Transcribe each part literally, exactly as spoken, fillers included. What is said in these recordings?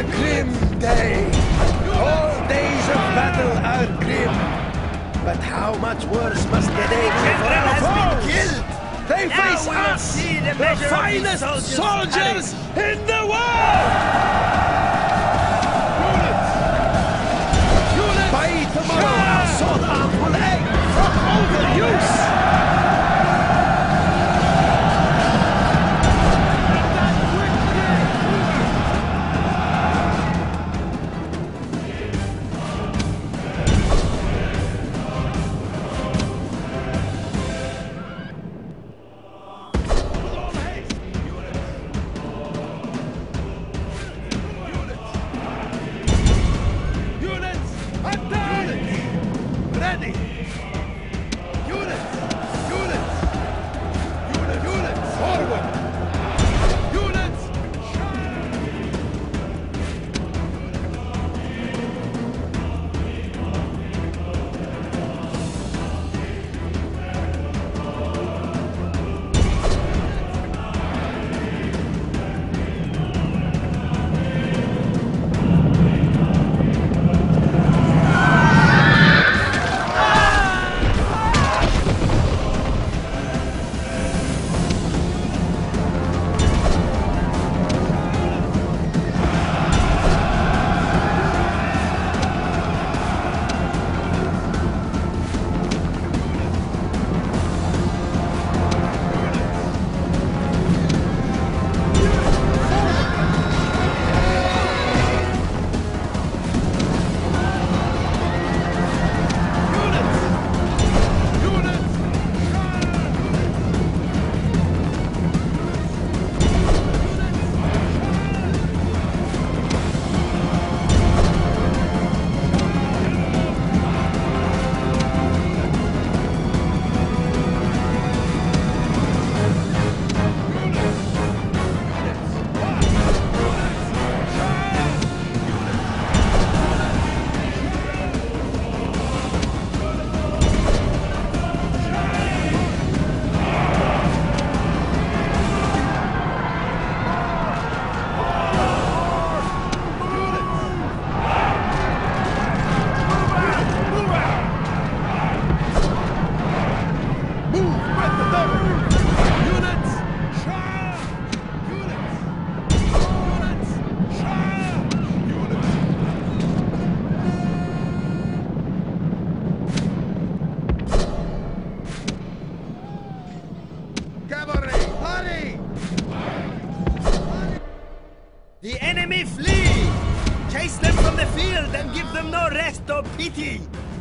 A grim day. All days of battle are grim. But how much worse must the day be for our foes? Killed. They Now face we will us, see the the measure of finest these soldiers, soldiers' in the world! Units! By tomorrow, our sword arms will ache from overuse! The enemy flee! Chase them from the field and give them no rest or pity!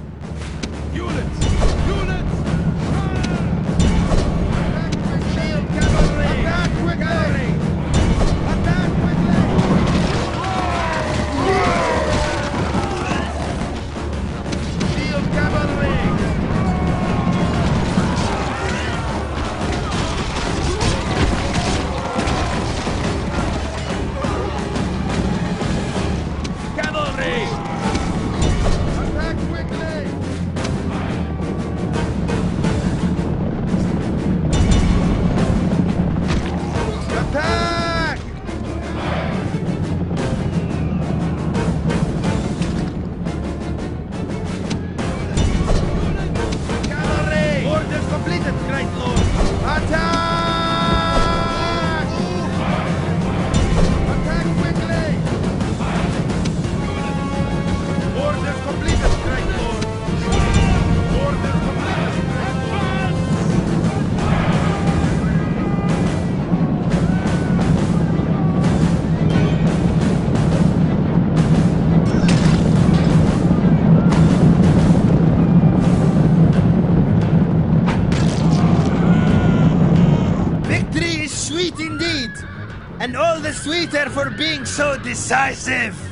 Units! Units! Shield cavalry! Attack quickly! Attack quickly! Shield cavalry! And all the sweeter for being so decisive!